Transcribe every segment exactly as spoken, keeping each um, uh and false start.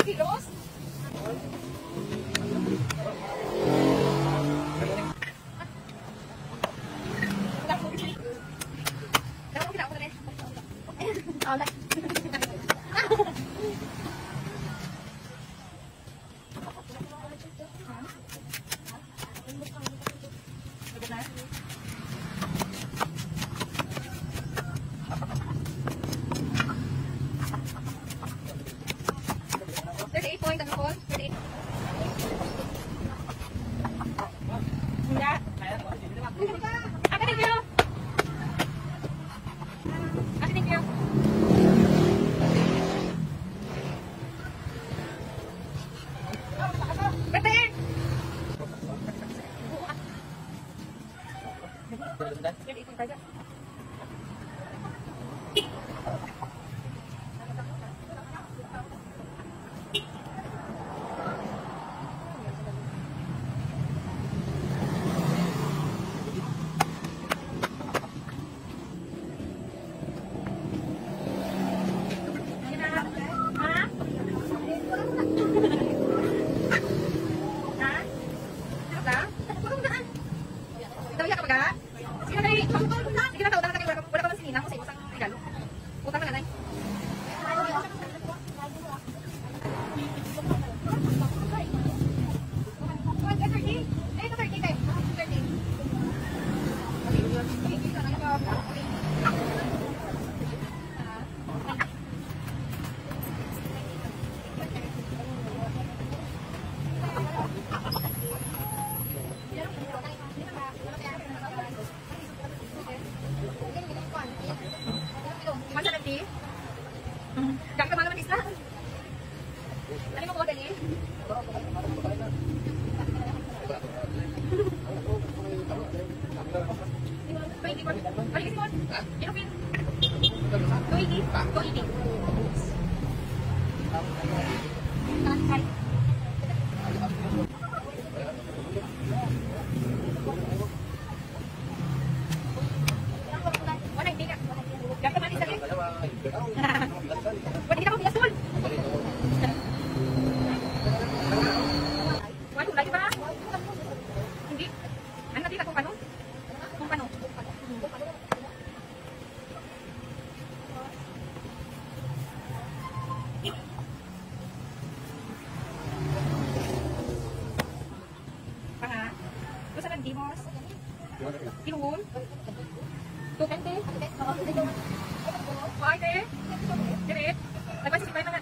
kilos? thirty-eight point, ano po? thirty-eight. Hindi. Ate, thank you. Ate, thank you. Birthday! thirty-eight point five. Gak kemana mana bisa? Tadi mau keluar dari ini? Kau ini kon, kau ini kon, Inopin. Kau ini, kau ini. Hai. Mana ini kak? Gak kemana bisa? Pwede kita magbilas doon. Wala, lagi pa? Hindi. Ano natin kung paano? Kung paano? Paha? Gusto ng dimos? Tinuhon? Tukente? Paite? Diret? Nagpasisipay mga.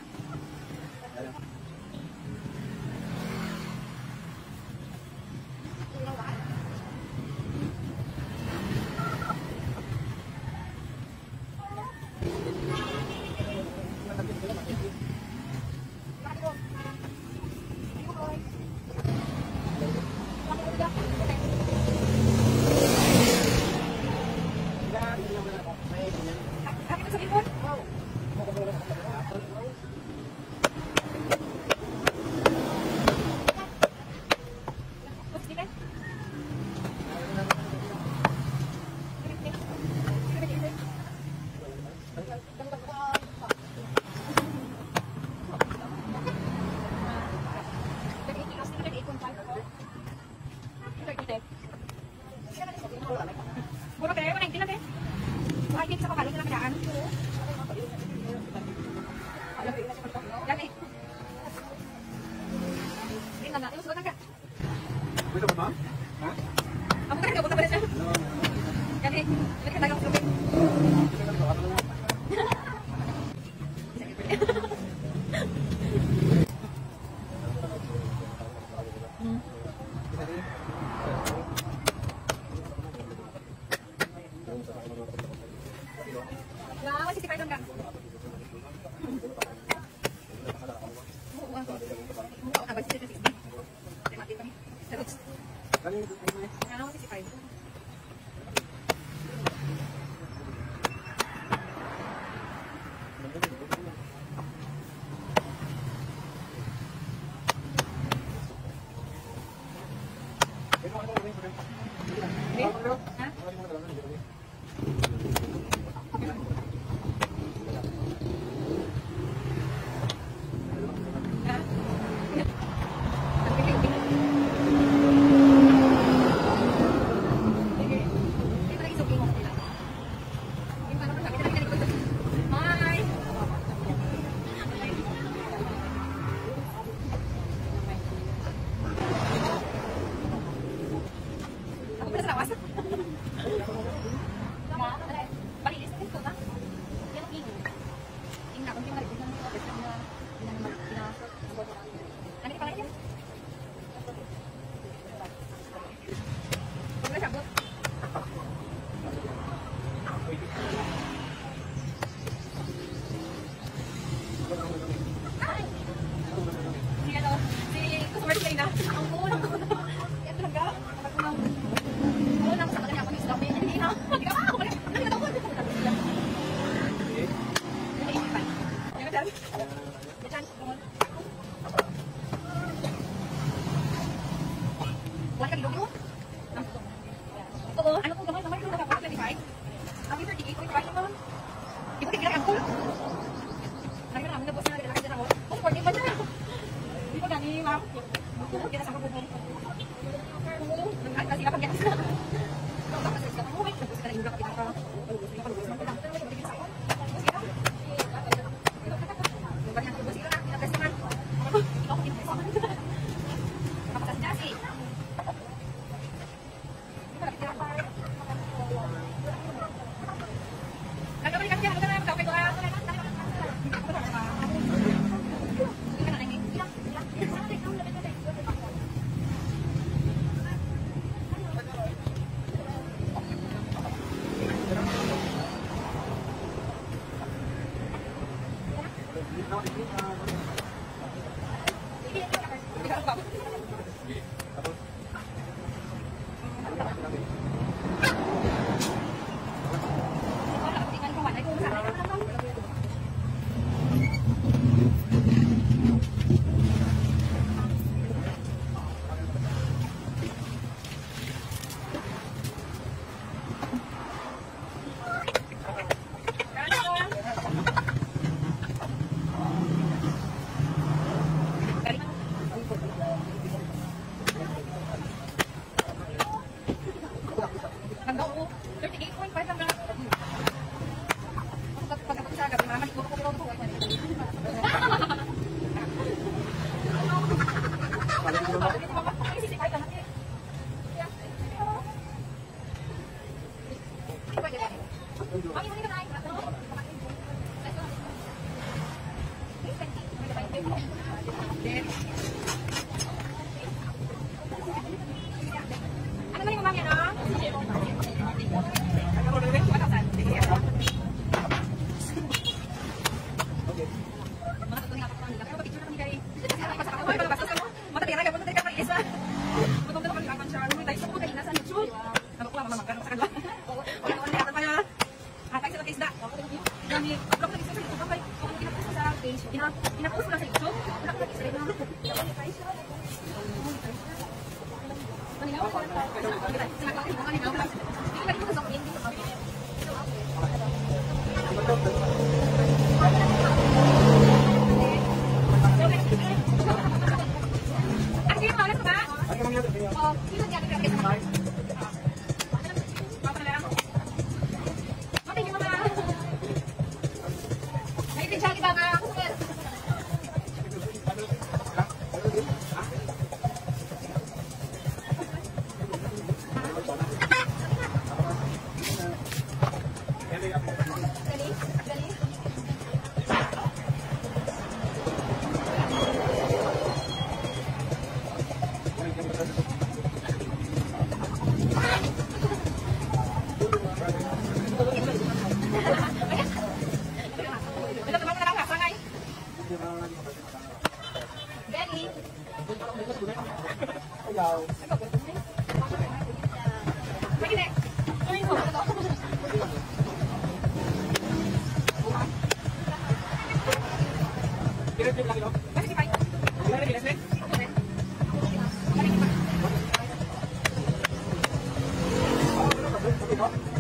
Akin sa likod. Puro kayo, one ninety lang eh. Ay, dito sa kapalo nila kayaan. Yan eh. Hindi na natin. Susulat ka. Pwede ba, ma'am? Ha? Ako ka rin, kapunta ba na siya? Yan eh. Hindi ka tagang sulupin. Nah, masih kita enggak? Apa sih itu sih? Mati kami. Terus. Nah, masih kita. Uncle. Lagi namin na boss na naglalakad din ako. Oh, forty ba siya? Hindi ko gani, ma'am. Kita sama bubong. Kasi kapag yan sila. Tapos kasi kapag umuwi, tapos ka na yung kapag ka. Palubos na palubos na pala. Pero hindi sa ako. Tapos kita. Yung ganyan, tapos kita na. Pinatest naman. Ikaw ko pinatest naman. Nakapatas niya si. Hindi ko nakitira pa. Nagkabalikan niya. Magkana naman. Okay ko. thirty-eight point five lang na. Pagkapag sa gabi, maraming ko ko ko ko. Ano naman yung mamaya na? Ina-post ko lang sa YouTube. Wala ko nag-isa rin na. Maninaw ko lang. Sinagpapin mo, maninaw ko lang. Hindi ka rin mo sa hindi ko sabi. Ang sige mo, ulit ko ba? Oo, sino niya nagkakit sa mga? Papa na lang. Matay niyo mga. Naitin siya, di ba nga? Benny. Hello. Pwede. Tuloy mo. Pinatid lang ito? Bakit si Pai? Hindi na pinatid? Okay. Bakit si Pai? Ito?